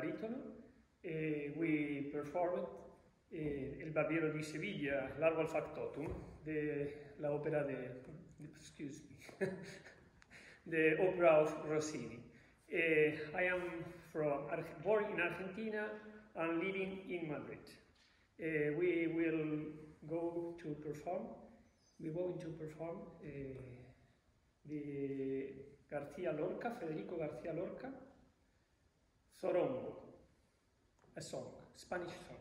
barítono. We performed El Barbiero di Sevilla, Largo al Factotum, de la ópera excuse me, the opera of Rossini. I am born in Argentina and living in Madrid. We will go to perform. We're going to perform the Federico García Lorca, Zorongo, a song, Spanish song.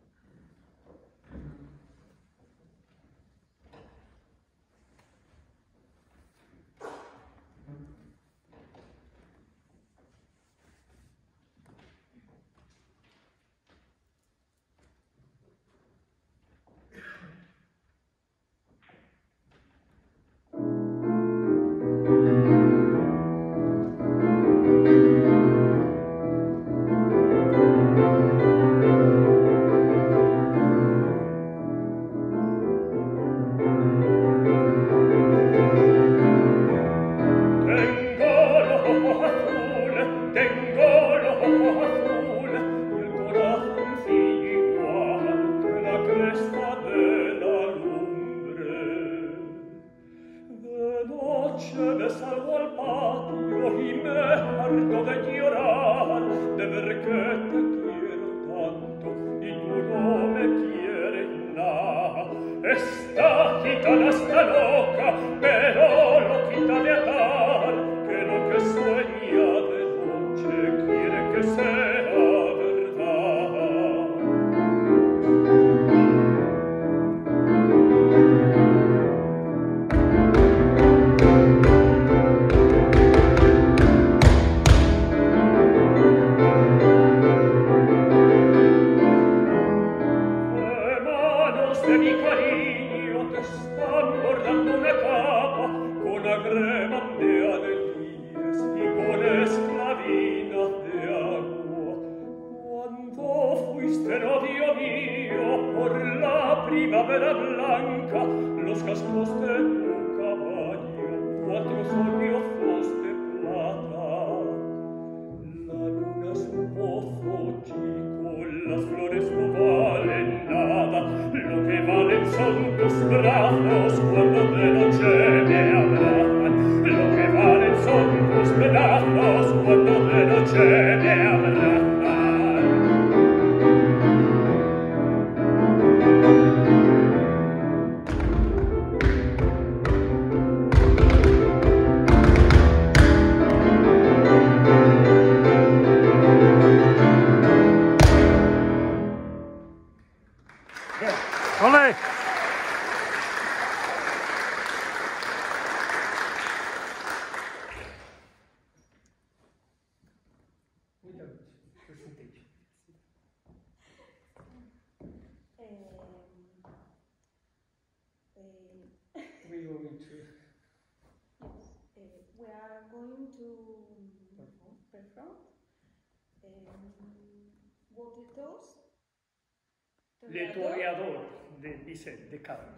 Le Toreador de Bizet, de Carmen.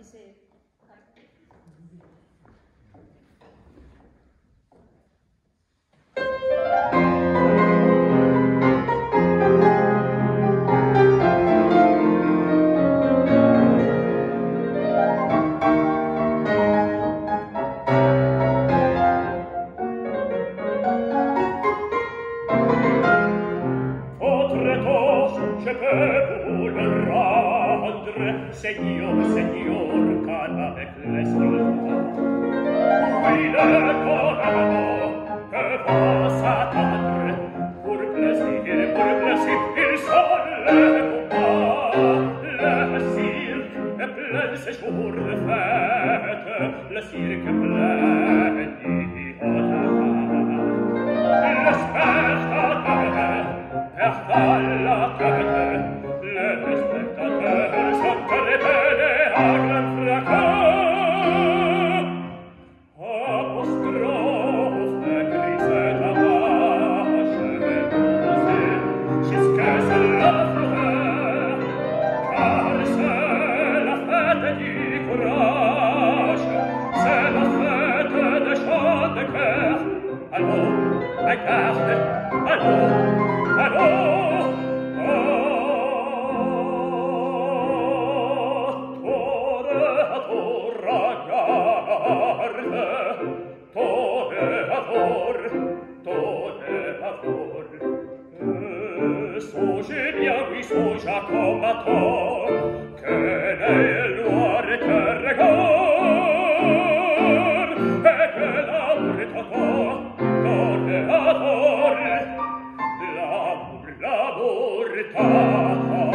Señor, Señor, car avec les soldats. Oui, le coradeau que va s'attendre pour plaisir, il s'en le combat. Le cirque est plein ces jours de fête, le cirque est plein d'ignorants. Le spectateur perd la tête, le spectateur chante les peines à grand fracas. Apostrophe, crise d'avache, jusqu'à la fleur, car c'est la fête du courage, c'est la fête des chants de cœur. Allons, regarde, allons, allons. Songez bien, oui, songe à combattant, que nel noir regard, et que l'amour est encore, donne à tort, l'amour t'attend.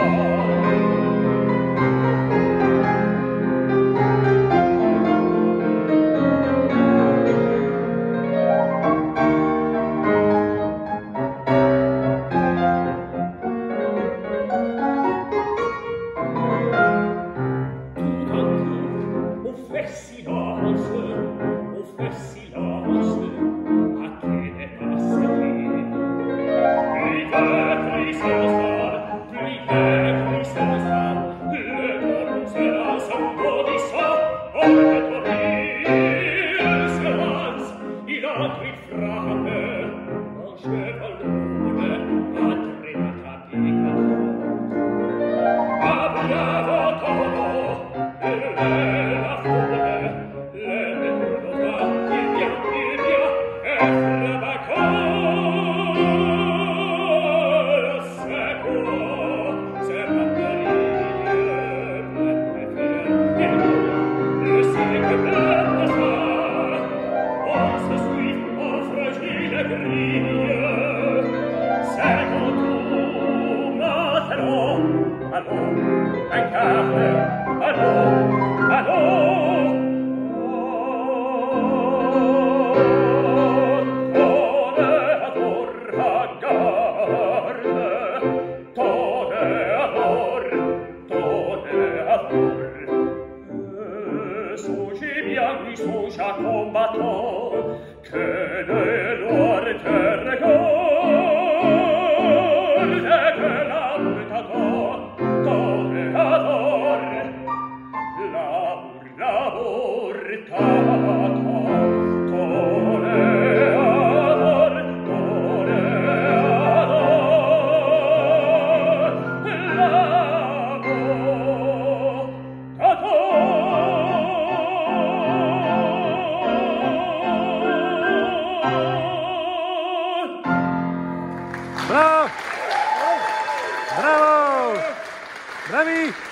Bravo! Bravo! Bravi!